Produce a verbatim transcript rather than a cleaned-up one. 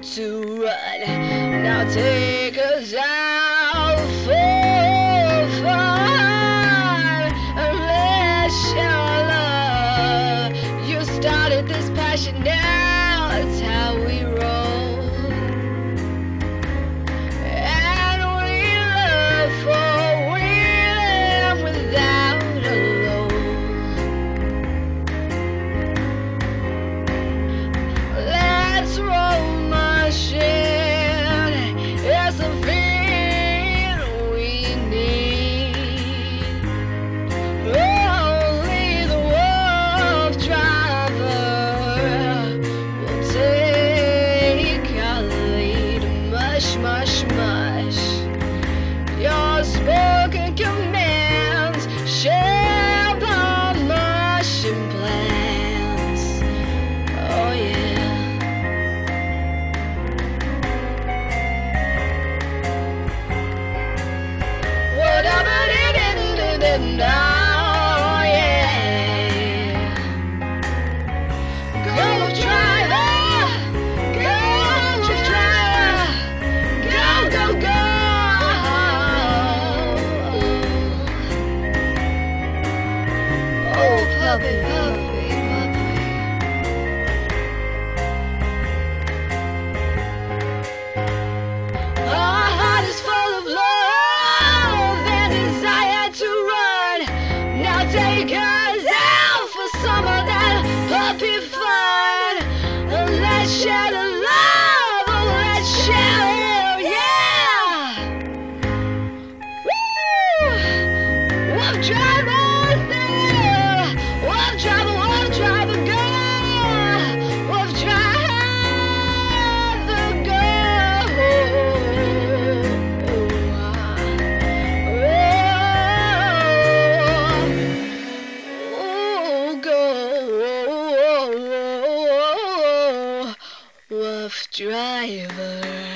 to run. Now take us out for fun. Unless your love, you started this passion, now it's how we roll. And we love for freedom without a load. Let's roll machine, it's the feeling we need. Only the wolf driver will take our lead. Mush, mush, mush. Your spoken commands shape our mushing plans. Oh yeah. Whatever it is, oh yeah. Go driver, go driver, go, go, go. Oh puppy, puppy, puppy. Our heart is full of love and desire to run. Now take us out for some of that puppy fun. Let's share the love, oh, let's share it, yeah. Woo! Wolf driver, there. Wolf driver, wolf driver, go. Wolf driver, go. Oh, go, wolf driver.